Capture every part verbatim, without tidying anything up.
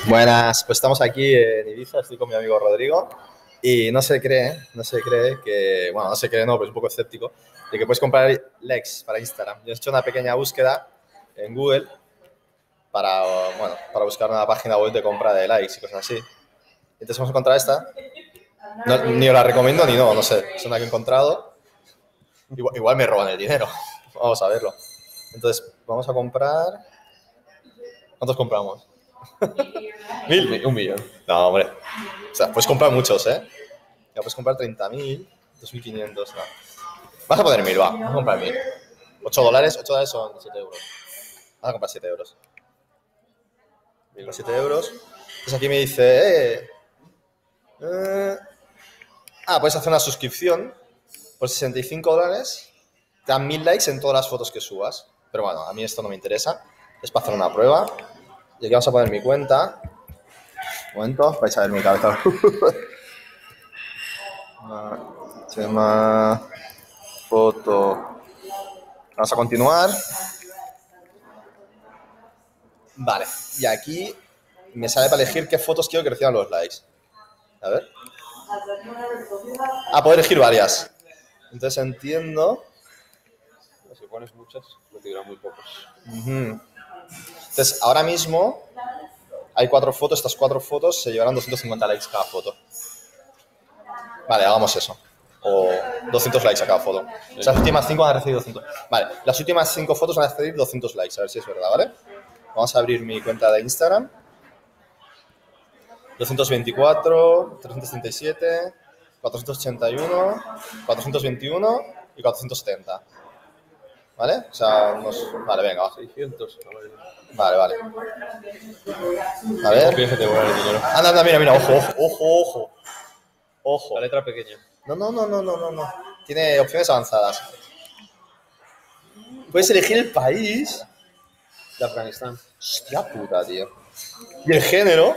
Buenas, pues estamos aquí en Ibiza, estoy con mi amigo Rodrigo y no se cree, no se cree que, bueno, no se cree no, pero es un poco escéptico, de que puedes comprar likes para Instagram. Yo he hecho una pequeña búsqueda en Google para, bueno, para buscar una página web de compra de likes y cosas así. Entonces hemos encontrado esta, no, ni os la recomiendo ni no, no sé, es una que he encontrado, igual, igual me roban el dinero, vamos a verlo. Entonces vamos a comprar, ¿cuántos compramos? ¿Mil? Un millón. No, hombre. O sea, puedes comprar muchos, ¿eh? Ya puedes comprar treinta mil, dos mil quinientos, no. Vas a poner mil, va. Vamos a comprar mil. ocho dólares, ocho dólares son siete euros. Vas a comprar siete euros. siete euros. Entonces aquí me dice, eh, eh, ah, puedes hacer una suscripción por sesenta y cinco dólares. Te dan mil likes en todas las fotos que subas. Pero bueno, a mí esto no me interesa. Es para hacer una prueba. Y aquí vamos a poner mi cuenta. Un momento, vais a ver mi cabeza. Tema, foto. Vamos a continuar. Vale, y aquí me sale para elegir qué fotos quiero que reciban los likes. A ver. Ah, puedo elegir varias. Entonces entiendo. Si pones muchas, recibirán muy pocos. Uh-huh. Entonces, ahora mismo hay cuatro fotos. Estas cuatro fotos se llevarán doscientos cincuenta likes cada foto. Vale, hagamos eso. O doscientos likes a cada foto. O sea, las últimas cinco van a recibir doscientos. Vale, las últimas cinco fotos van a recibir doscientos likes. A ver si es verdad, ¿vale? Vamos a abrir mi cuenta de Instagram. doscientos veinticuatro, trescientos treinta y siete, cuatrocientos ochenta y uno, cuatrocientos veintiuno y cuatrocientos setenta. ¿Vale? O sea, unos... Vale, venga, va. seiscientos. Vale, vale. A ver. Piensa que te voy a dar el dinero. Anda, anda, mira, mira. Ojo, ojo, ojo, ojo. Ojo. La letra pequeña. No, no, no, no, no, no, no. Tiene opciones avanzadas. Puedes elegir el país. De Afganistán. Hostia puta, tío. Y el género.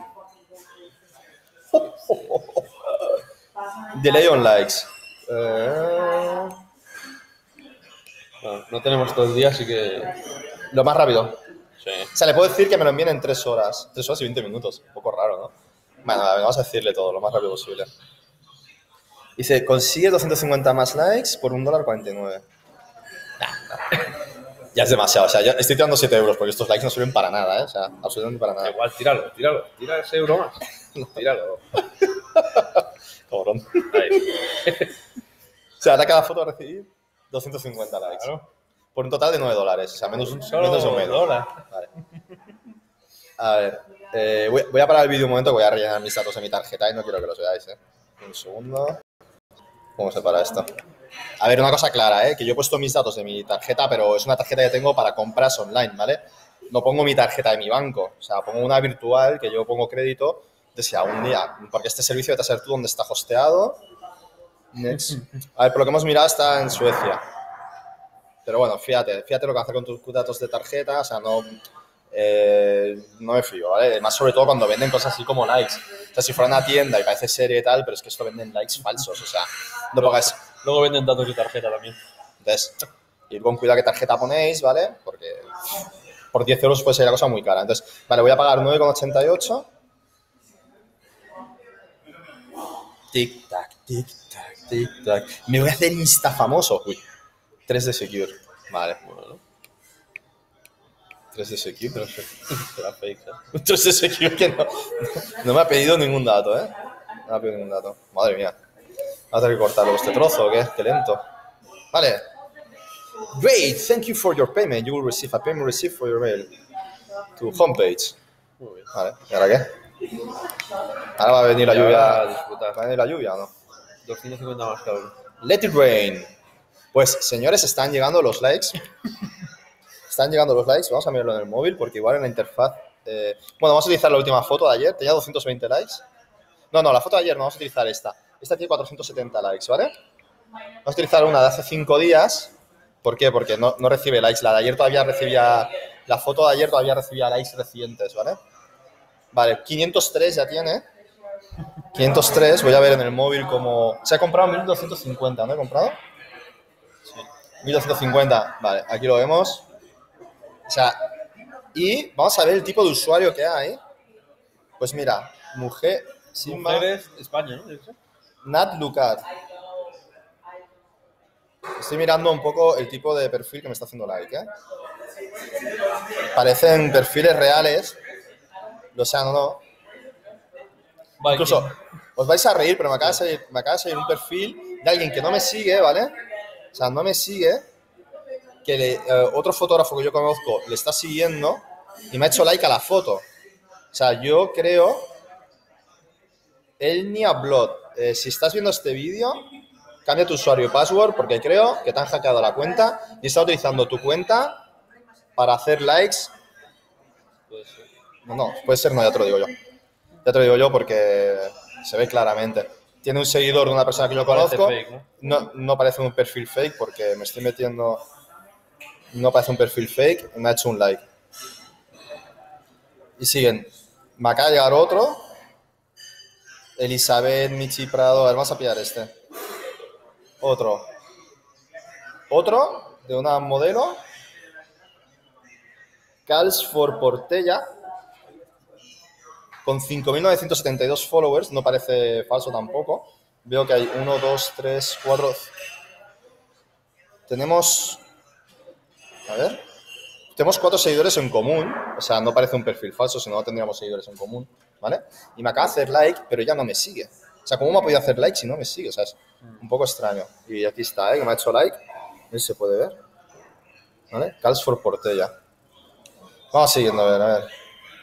Delay on likes. Eh... Bueno, no tenemos todo el día, así que... Lo más rápido. Sí. O sea, le puedo decir que me lo envíen en tres horas. tres horas y veinte minutos. Un poco raro, ¿no? Bueno, vamos a decirle todo lo más rápido posible. Dice, consigue doscientos cincuenta más likes por un dólar cuarenta y nueve. Nah, nah. Ya es demasiado. O sea, ya estoy tirando siete euros porque estos likes no sirven para nada, ¿eh? O sea, absolutamente para nada. Igual, tíralo, tíralo. Tira ese euro más. Tíralo. Cabrón. Ahí. O sea, ahora cada foto va a recibir doscientos cincuenta likes. Claro. Por un total de nueve dólares. O sea, menos un, Solo menos un menos. dólar. Vale. A ver. Eh, voy, voy a parar el vídeo un momento que voy a rellenar mis datos de mi tarjeta y no quiero que los veáis, ¿eh? Un segundo. ¿Cómo se para esto? A ver, una cosa clara, ¿eh? Que yo he puesto mis datos de mi tarjeta, pero es una tarjeta que tengo para compras online, ¿vale? No pongo mi tarjeta de mi banco. O sea, pongo una virtual que yo pongo crédito de si algún día. Porque este servicio debe ser tú donde está hosteado. Next. A ver, por lo que hemos mirado está en Suecia. Pero bueno, fíjate, fíjate lo que hace con tus datos de tarjeta. O sea, no... Eh, no me fío, ¿vale? Más sobre todo cuando venden cosas así como likes. O sea, si fuera una tienda y parece serio y tal, pero es que esto venden likes falsos, o sea, no pongáis... Luego venden datos de tarjeta también. Entonces, ir con cuidado qué tarjeta ponéis, ¿vale? Porque por diez euros puede ser la cosa muy cara. Entonces, vale, voy a pagar nueve con ochenta y ocho. Tic-tac, tic-tac, tic-tac. Me voy a hacer insta famoso. Uy, tres de Secure. Vale, bueno. tres de Secure, pero será fake, ¿eh? tres de Secure que no, no me ha pedido ningún dato, ¿eh? No me ha pedido ningún dato. Madre mía. ¿Vas a tener que cortar luego este trozo o qué? Qué lento. Vale. Great, thank you for your payment. You will receive a payment receipt for your mail to homepage. Muy bien. Vale, ¿y ahora qué? Ahora va a venir la Y lluvia. ahora a disfrutar. ¿Va a venir la lluvia o no? doscientos cincuenta más cabrón. Let it rain. Pues, señores, están llegando los likes. Están llegando los likes. Vamos a mirarlo en el móvil porque igual en la interfaz... Eh... Bueno, vamos a utilizar la última foto de ayer. Tenía doscientos veinte likes. No, no, la foto de ayer no. Vamos a utilizar esta. Esta tiene cuatrocientos setenta likes, ¿vale? Vamos a utilizar una de hace cinco días. ¿Por qué? Porque no, no recibe likes. La de ayer todavía recibía... La foto de ayer todavía recibía likes recientes, ¿vale? Vale, quinientos tres ya tiene. quinientos tres. Voy a ver en el móvil cómo... Se ha comprado mil doscientos cincuenta, ¿no he comprado? Sí. mil doscientos cincuenta. Vale, aquí lo vemos. O sea, y vamos a ver el tipo de usuario que hay. Pues mira, mujer, Simba, Mujeres, España, ¿no? ¿Eso? Nat Lucat. Estoy mirando un poco el tipo de perfil que me está haciendo like, ¿eh? Parecen perfiles reales, lo sean o no. Viking. Incluso, os vais a reír, pero me acaba de salir, me acaba de salir un perfil de alguien que no me sigue, ¿vale? O sea, no me sigue, que le, eh, otro fotógrafo que yo conozco le está siguiendo y me ha hecho like a la foto. O sea, yo creo... Elnia Blood, eh, si estás viendo este vídeo, cambia tu usuario y password porque creo que te han hackeado la cuenta y está utilizando tu cuenta para hacer likes. Puede ser. No, no, puede ser, no, ya te lo digo yo. Ya te lo digo yo porque se ve claramente. Tiene un seguidor de una persona que yo Parece conozco. fake, ¿no? No, no parece un perfil fake porque me estoy metiendo... No parece un perfil fake y me ha hecho un like. Y siguen. Me acaba de llegar otro. Elizabeth, Michi Prado. A ver, vamos a pillar este. Otro. Otro de una modelo. Cals for Portella. Con cinco mil novecientos setenta y dos followers. No parece falso tampoco. Veo que hay uno, dos, tres, cuatro. Tenemos... A ver. Tenemos cuatro seguidores en común. O sea, no parece un perfil falso, si no, no tendríamos seguidores en común. ¿Vale? Y me acaba de hacer like, pero ya no me sigue. O sea, ¿cómo me ha podido hacer like si no me sigue? O sea, es un poco extraño. Y aquí está, ¿eh? Que me ha hecho like. A ver si se puede ver. ¿Vale? Cals for Portella. Vamos siguiendo, a ver, a ver.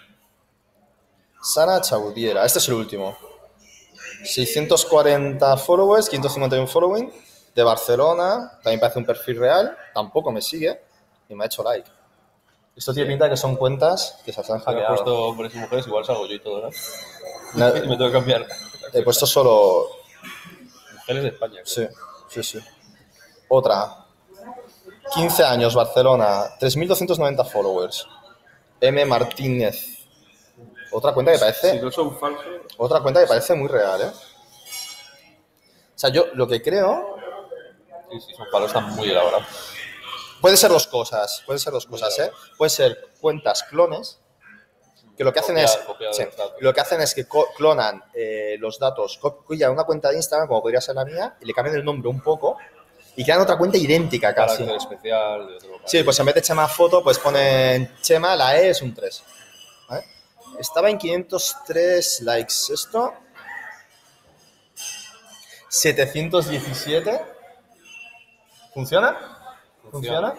Sara Chaudiera. Este es el último. seiscientos cuarenta followers, quinientos cincuenta y uno following. De Barcelona. También parece un perfil real. Tampoco me sigue. Y me ha hecho like. Esto tiene pinta de que son cuentas que se han Si me hackeado. he puesto hombres y mujeres, igual salgo yo y todo, ¿no? No, Y me tengo que cambiar. he puesto solo... Mujeres de España. Sí, sí, sí. Otra. quince años, Barcelona. tres mil doscientos noventa followers. M. Martínez. Otra cuenta que parece... Si no son falsos... Otra cuenta que parece muy real, ¿eh? O sea, yo lo que creo... Sí, sí, son falsos, están muy elaborados. Puede ser dos cosas, puede ser dos cosas, ¿eh? Puede ser cuentas clones, que lo que hacen Copiar, es... copiar sí, los datos. lo que hacen es que co- clonan eh, los datos, copian una cuenta de Instagram, como podría ser la mía, y le cambian el nombre un poco, y crean otra cuenta idéntica casi. Carácter especial de otro país. Sí, pues en vez de Chema foto, pues ponen Chema, la E es un tres. ¿Vale? Estaba en quinientos tres likes. Esto... setecientos diecisiete. ¿Funciona? ¿Funciona?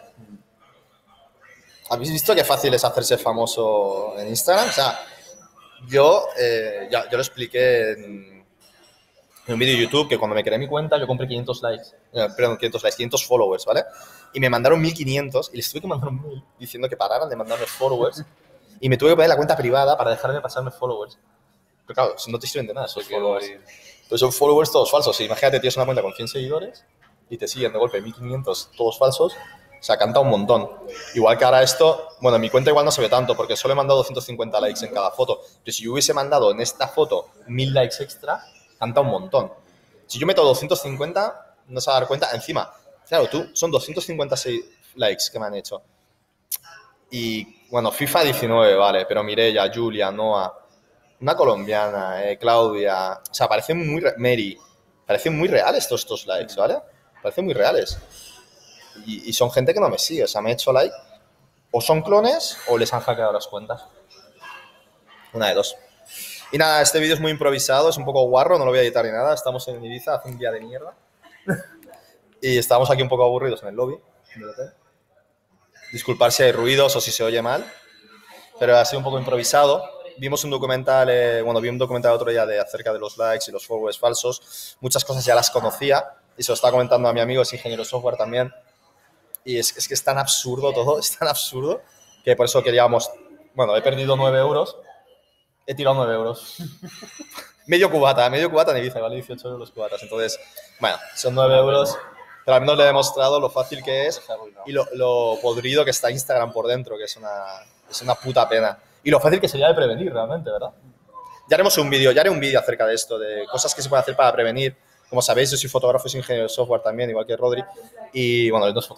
¿Habéis visto qué fácil es hacerse famoso en Instagram? O sea, yo, eh, ya, yo lo expliqué en, en un vídeo de YouTube que cuando me creé mi cuenta yo compré quinientos likes, eh, perdón, quinientos likes, quinientos followers, ¿vale? Y me mandaron mil quinientos y les tuve que mandar un mail diciendo que pararan de mandarme followers y me tuve que poner la cuenta privada para dejarme pasarme followers. Pero claro, no te sirven de nada esos Se quedó followers. ahí. Pues son followers todos falsos. Imagínate, tienes una cuenta con cien seguidores y te siguen de golpe mil quinientos todos falsos. O sea, canta un montón. Igual que ahora esto, bueno, en mi cuenta igual no se ve tanto porque solo he mandado doscientos cincuenta likes en cada foto. Pero si yo hubiese mandado en esta foto mil likes extra, canta un montón. Si yo meto doscientos cincuenta, no se va a dar cuenta. Encima, claro, tú, son doscientos cincuenta y seis likes que me han hecho. Y, bueno, FIFA diecinueve, vale, pero Mireia, Julia, Noah, una colombiana, eh, Claudia, o sea, parecen muy... Re- Mary, parecen muy reales estos, estos likes, ¿vale? Parecen muy reales. Y, y son gente que no me sigue, o sea, me he hecho like. O son clones o les han hackeado las cuentas. Una de dos. Y nada, este vídeo es muy improvisado, es un poco guarro, no lo voy a editar ni nada. Estamos en Ibiza, hace un día de mierda. Y estamos aquí un poco aburridos en el lobby del hotel. Disculpar si hay ruidos o si se oye mal, pero ha sido un poco improvisado. Vimos un documental, eh, bueno, vi un documental otro día de acerca de los likes y los followers falsos. Muchas cosas ya las conocía y se lo estaba comentando a mi amigo, es ingeniero de software también. Y es, es que es tan absurdo todo, es tan absurdo, que por eso queríamos... Bueno, he perdido nueve euros, he tirado nueve euros. medio cubata, medio cubata en Ibiza, vale dieciocho euros los cubatas. Entonces, bueno, son nueve euros, pero al menos le he demostrado lo fácil que es y lo, lo podrido que está Instagram por dentro, que es una, es una puta pena. Y lo fácil que sería de prevenir realmente, ¿verdad? Ya haremos un vídeo, ya haré un vídeo acerca de esto, de cosas que se pueden hacer para prevenir. Como sabéis, yo soy fotógrafo y soy ingeniero de software también, igual que Rodri. Y bueno, él no es fotógrafo.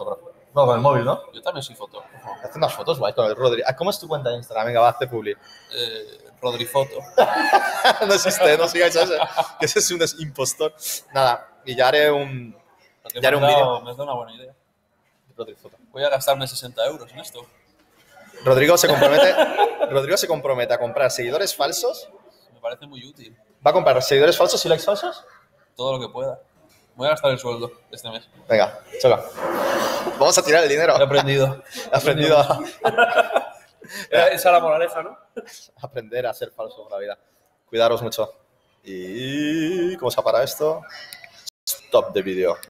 No, con el móvil, ¿no? Yo también soy foto. Ojo. Hace unas fotos guay con el Rodri. Ah, ¿cómo es tu cuenta de Instagram? Venga, va, hazte publi. Eh, Rodrifoto. No existe, no sigáis a ese. Que ese es un impostor. Nada, y ya haré un... Porque Ya haré me, un has dado, vídeo. me has dado una buena idea. Rodri foto. Voy a gastarme sesenta euros en esto. Rodrigo se compromete... Rodrigo se compromete a comprar seguidores falsos. Me parece muy útil. ¿Va a comprar seguidores falsos y likes falsos? Todo lo que pueda. Voy a gastar el sueldo de este mes. Venga, choca. Vamos a tirar el dinero. He aprendido. He aprendido a... Esa es la moraleja, ¿no? aprender a ser falso en la vida. Cuidaros mucho. Y... ¿Cómo se para esto? Stop the video.